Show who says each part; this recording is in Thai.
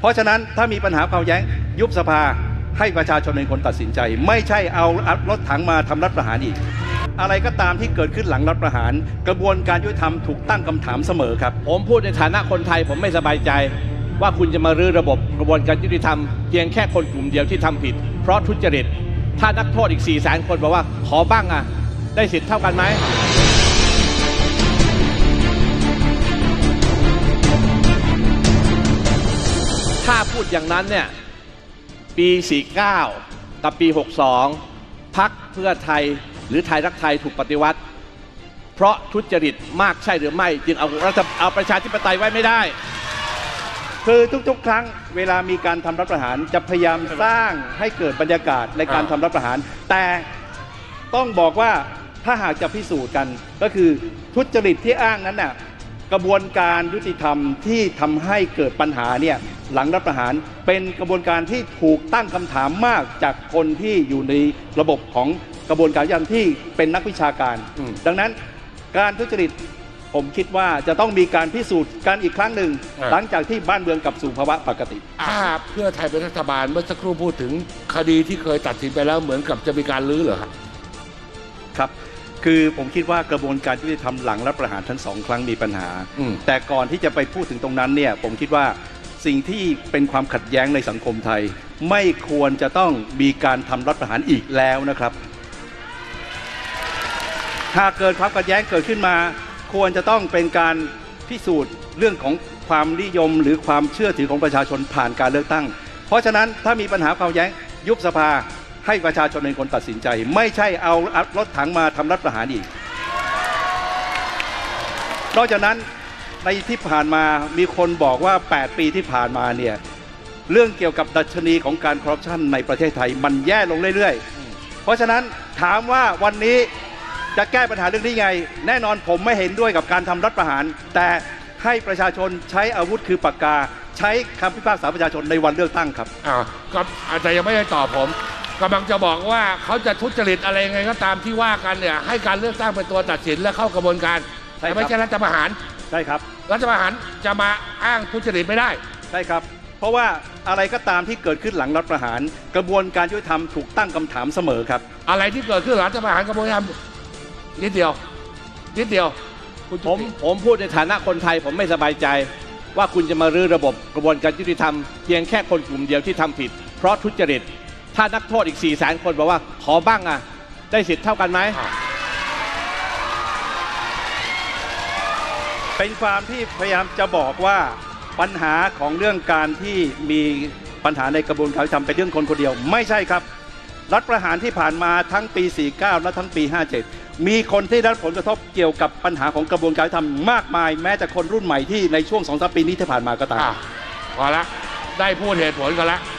Speaker 1: ราะฉะนั้นถ้ามีปัญหาความแย้งยุบสภาให้ประชาชนเป็นคนตัดสินใจไม่ใช่เอารถถังมาทำรัฐประหารอีกอะไรก็ตามที่เกิดขึ้นหลังรัฐประหารกระบวนการยุติธรรมถูกตั้งคำถามเสมอครับ
Speaker 2: ผมพูดในฐานะคนไทยผมไม่สบายใจว่าคุณจะมารื้อระบบกระบวนการยุติธรรมเพียงแค่คนกลุ่มเดียวที่ทำผิดเพราะทุจริตถ้านักโทษอีก 400,000 คนบอกว่าขอบ้างอ่ะได้สิทธิ์เท่ากันไหมถ้าพูดอย่างนั้นเนี่ยปี 49 กับปี 62 พรรคเพื่อไทยหรือไทยรักไทยถูกปฏิวัติเพราะทุจริตมากใช่หรือไม่จึงเอาประชาธิปไตยไว้ไม่ได้
Speaker 1: คือทุกๆครั้งเวลามีการทำรัฐประหารจะพยายามสร้างให้เกิดบรรยากาศในการทำรัฐประหารแต่ต้องบอกว่าถ้าหากจะพิสูจน์กันก็คือทุจริตที่อ้างนั้นน่ะกระบวนการยุติธรรมที่ทำให้เกิดปัญหาเนี่ยหลังรัฐประหารเป็นกระบวนการที่ถูกตั้งคำถามมากจากคนที่อยู่ในระบบของกระบวนการยุติธรรมที่เป็นนักวิชาการดังนั้นการทุจริตผมคิดว่าจะต้องมีการพิสูจน์กันอีกครั้งหนึ่งหลังจากที่บ้านเมืองกลับสู่ภาวะปกติ
Speaker 3: ถ้าเพื่อไทยเป็นรัฐบาลเมื่อสักครู่พูดถึงคดีที่เคยตัดสินไปแล้วเหมือนกับจะมีการลื้อเหรอ
Speaker 1: ครับคือผมคิดว่ากระบวนการยุติธรรมหลังรัฐประหารทั้ง2 ครั้งมีปัญหาแต่ก่อนที่จะไปพูดถึงตรงนั้นเนี่ยผมคิดว่าสิ่งที่เป็นความขัดแย้งในสังคมไทยไม่ควรจะต้องมีการทำรัฐประหารอีกแล้วนะครับหากเกิดความขัดแย้งเกิดขึ้นมาควรจะต้องเป็นการพิสูจน์เรื่องของความนิยมหรือความเชื่อถือของประชาชนผ่านการเลือกตั้งเพราะฉะนั้นถ้ามีปัญหาความแย้งยุบสภาให้ประชาชนเป็นคนตัดสินใจไม่ใช่เอารถถังมาทำรัฐประหารอีกนอกจากนั้นในที่ผ่านมามีคนบอกว่า8 ปีที่ผ่านมาเนี่ยเรื่องเกี่ยวกับดัชนีของการคอร์รัปชันในประเทศไทยมันแย่ลงเรื่อยๆเพราะฉะนั้นถามว่าวันนี้จะแก้ปัญหาเรื่องนี้ไงแน่นอนผมไม่เห็นด้วยกับการทำรัฐประหารแต่ให้ประชาชนใช้อาวุธคือปากกาใช้คำพิพากษาประชาชนในวันเลือกตั้งครับ
Speaker 3: ก็อาจจะยังไม่ได้ตอบผมกำลังจะบอกว่าเขาจะทุจริตอะไรไงก็ตามที่ว่ากันเนี่ยให้การเลือกตั้งเป็นตัวตัดสินและเข้ากระบวนการแต่ไม่ใช่รัฐประหาร
Speaker 1: ใช่ครับ
Speaker 3: รัฐประหารจะมาอ้างทุจริตไม่ได้
Speaker 1: ใช่ครับเพราะว่าอะไรก็ตามที่เกิดขึ้นหลังรัฐประหารกระบวนการยุติธรรมถูกตั้งคำถามเสมอครับ
Speaker 3: อะไรที่เกิดขึ้นหลังรัฐประหารกระบวนการนิดเดียว
Speaker 2: ผมพูดในฐานะคนไทยผมไม่สบายใจว่าคุณจะมารื้อระบบกระบวนการยุติธรรมเพียงแค่คนกลุ่มเดียวที่ทำผิดเพราะทุจริตถ้านักโทษอีก 400,000 คนบอกว่าขอบ้างอ่ะได้สิทธิ์เท่ากันไหม
Speaker 1: เป็นความที่พยายามจะบอกว่าปัญหาของเรื่องการที่มีปัญหาในกระบวนการยุติธรรมเป็นเรื่องคนคนเดียวไม่ใช่ครับรัฐประหารที่ผ่านมาทั้งปี 49 และทั้งปี 57 มีคนที่ได้รับผลกระทบเกี่ยวกับปัญหาของกระบวนการยุติธรรมมากมายแม้แต่คนรุ่นใหม่ที่ในช่วง 2-3 ปีนี้ที่ผ่านมาก็ตาม
Speaker 3: พอละได้พูดเหตุผลกันละ